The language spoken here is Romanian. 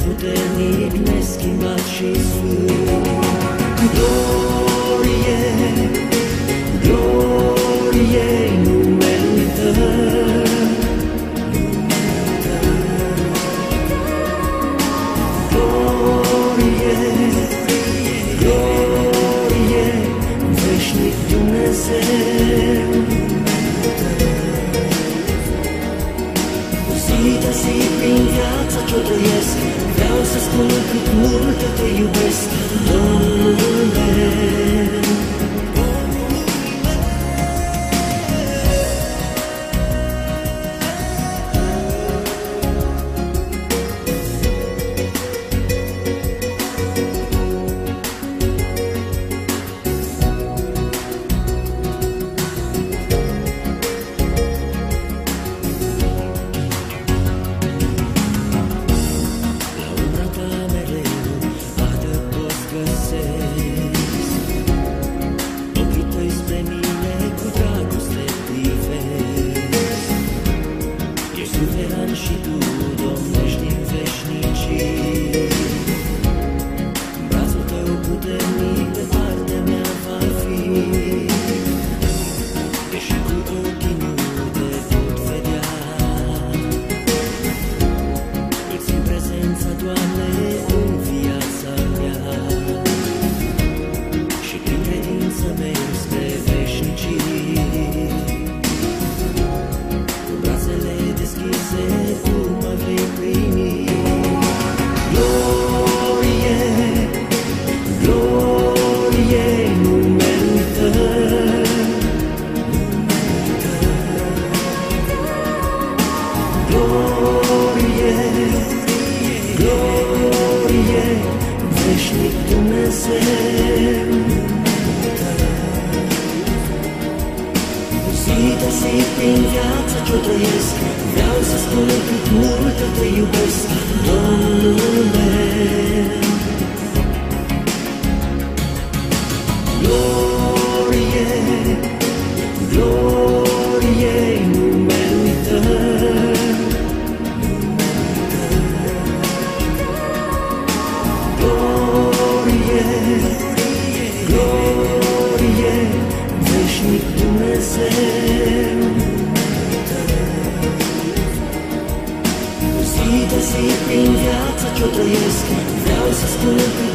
puternic, neschimbat și sfânt. Glorie, glorie numelui Tău. Glorie, glorie, veșnic Dumnezeu. Zi-te zi prin viața ce-o trăiesc, vreau să spun cât mult te iubesc, Domnule. Și Tu domnești din veșnicii, brațul Tău puternic de partea mea va fi, deși cu ochii nu te pot vedea, îți simt prezența, Doamne, în viața mea, și prin credință merg spre veșnicii, cu brațele deschise Tu mă vei primi. Glorie, glorie numelui Tău. Glorie, glorie, veșnic Dumnezeu. Zi-te zi prin viața ce-o trăiesc, vreau să spun cât mult te iubesc, Domnule. Glorie, glorie numelui Tău. Glorie, glorie, veșnic Dumnezeu. Zi de zi prin viața ce-o trăiesc, vreau să spun